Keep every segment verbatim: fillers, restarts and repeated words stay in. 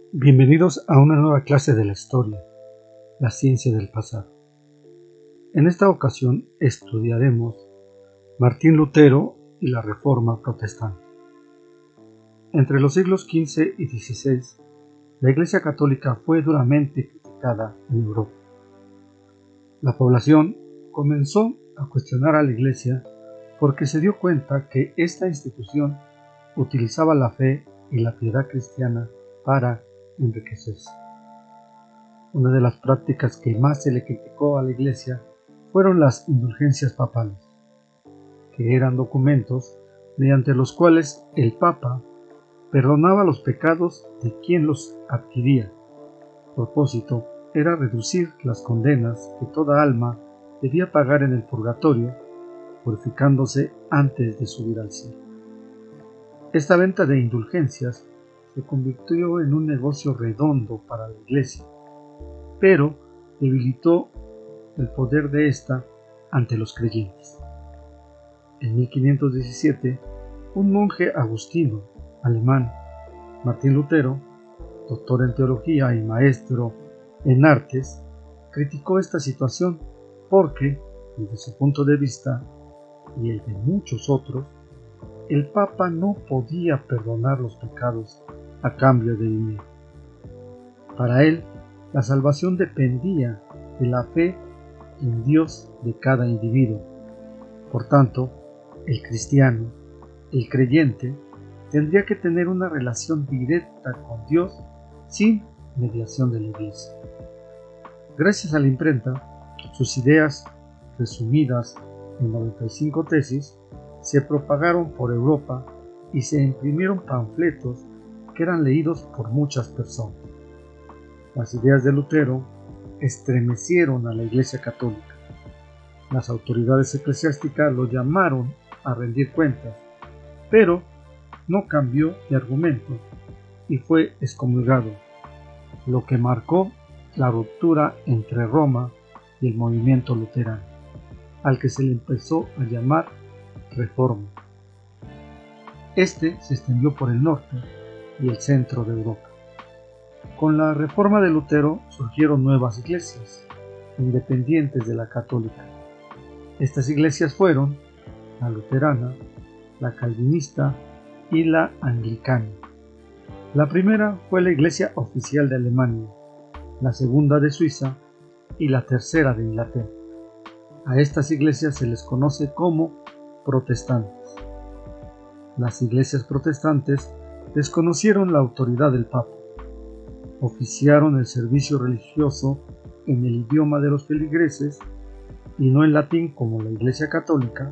Bienvenidos a una nueva clase de la historia, la ciencia del pasado. En esta ocasión estudiaremos Martín Lutero y la Reforma Protestante. Entre los siglos quince y dieciséis, la Iglesia Católica fue duramente criticada en Europa. La población comenzó a cuestionar a la Iglesia porque se dio cuenta que esta institución utilizaba la fe y la piedad cristiana para enriquecerse. Una de las prácticas que más se le criticó a la Iglesia fueron las indulgencias papales, que eran documentos mediante los cuales el Papa perdonaba los pecados de quien los adquiría. El propósito era reducir las condenas que toda alma debía pagar en el purgatorio, purificándose antes de subir al cielo. Esta venta de indulgencias se convirtió en un negocio redondo para la Iglesia, pero debilitó el poder de ésta ante los creyentes. En mil quinientos diecisiete, un monje agustino alemán, Martín Lutero, doctor en teología y maestro en artes, criticó esta situación porque, desde su punto de vista y el de muchos otros, el Papa no podía perdonar los pecados a cambio de dinero. Para él, la salvación dependía de la fe en Dios de cada individuo. Por tanto, el cristiano, el creyente, tendría que tener una relación directa con Dios sin mediación de la Iglesia. Gracias a la imprenta, sus ideas, resumidas en noventa y cinco tesis, se propagaron por Europa y se imprimieron panfletos que eran leídos por muchas personas. Las ideas de Lutero estremecieron a la Iglesia Católica. Las autoridades eclesiásticas lo llamaron a rendir cuentas, pero no cambió de argumento y fue excomulgado, lo que marcó la ruptura entre Roma y el movimiento luterano, al que se le empezó a llamar Reforma. Este se extendió por el norte y el centro de Europa. Con la Reforma de Lutero surgieron nuevas iglesias, independientes de la católica. Estas iglesias fueron la luterana, la calvinista y la anglicana. La primera fue la iglesia oficial de Alemania, la segunda de Suiza y la tercera de Inglaterra. A estas iglesias se les conoce como protestantes. Las iglesias protestantes desconocieron la autoridad del Papa, oficiaron el servicio religioso en el idioma de los feligreses y no en latín como la Iglesia Católica.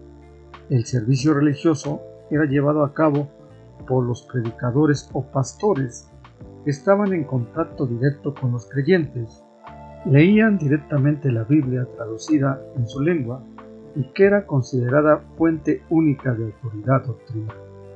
El servicio religioso era llevado a cabo por los predicadores o pastores que estaban en contacto directo con los creyentes, leían directamente la Biblia traducida en su lengua y que era considerada fuente única de autoridad doctrinal.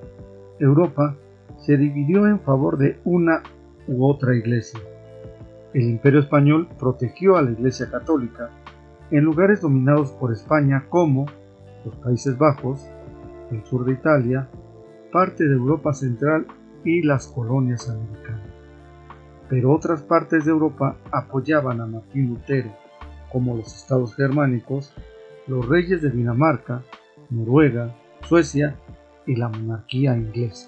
Europa se dividió en favor de una u otra iglesia. El Imperio Español protegió a la Iglesia Católica en lugares dominados por España como los Países Bajos, el sur de Italia, parte de Europa Central y las colonias americanas. Pero otras partes de Europa apoyaban a Martín Lutero, como los estados germánicos, los reyes de Dinamarca, Noruega, Suecia y la monarquía inglesa.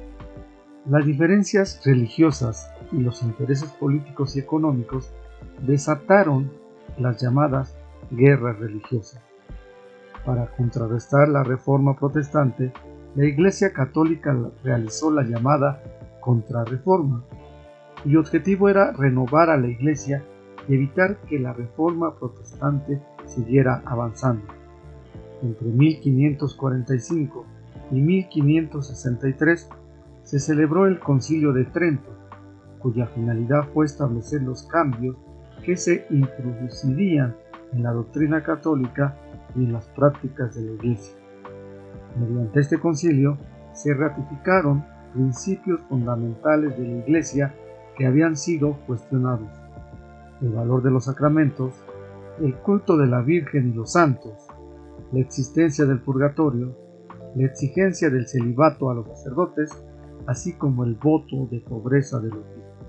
Las diferencias religiosas y los intereses políticos y económicos desataron las llamadas guerras religiosas. Para contrarrestar la Reforma Protestante, la Iglesia Católica realizó la llamada Contrarreforma, cuyo objetivo era renovar a la Iglesia y evitar que la Reforma Protestante siguiera avanzando. Entre mil quinientos cuarenta y cinco y mil quinientos sesenta y tres se celebró el Concilio de Trento, cuya finalidad fue establecer los cambios que se introducirían en la doctrina católica y en las prácticas de la Iglesia. Mediante este concilio se ratificaron principios fundamentales de la Iglesia que habían sido cuestionados: el valor de los sacramentos, el culto de la Virgen y los santos, la existencia del purgatorio, la exigencia del celibato a los sacerdotes, así como el voto de pobreza de los ricos.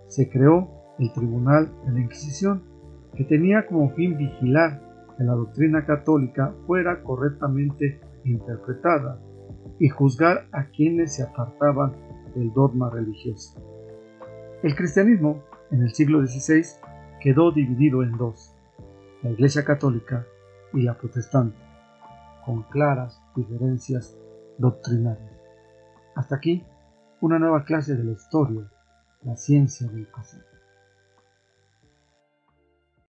se creó el Tribunal de la Inquisición, que tenía como fin vigilar que la doctrina católica fuera correctamente interpretada y juzgar a quienes se apartaban del dogma religioso. El cristianismo en el siglo dieciséis quedó dividido en dos, la Iglesia católica y la protestante, con claras diferencias doctrinarias. Hasta aquí una nueva clase de la historia, la ciencia del pasado.